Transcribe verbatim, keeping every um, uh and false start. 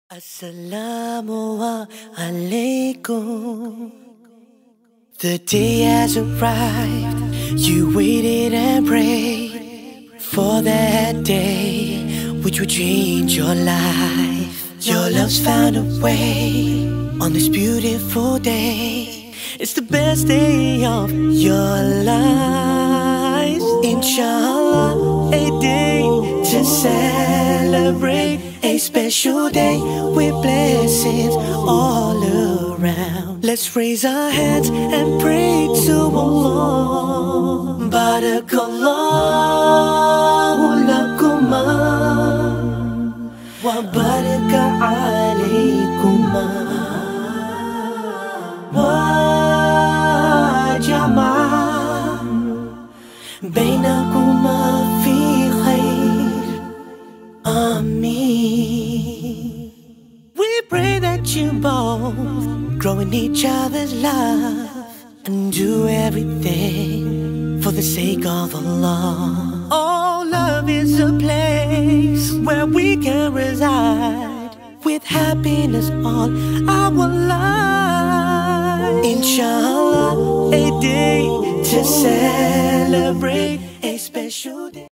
Assalamu alaikum. The day has arrived. You waited and prayed for that day which would change your life. Your love's found a way on this beautiful day. It's the best day of your life. Inshallah, a day to celebrate, a special day with blessings all around. Let's raise our hands and pray to Allah. Barakallahu lakuma wa baraka alaykuma wa jama'a bainakuma fi khair. Ameen. We pray that you both grow in each other's love and do everything for the sake of Allah. Oh, love is a place where we can reside with happiness all our life. Inshallah, a day to celebrate, a special day.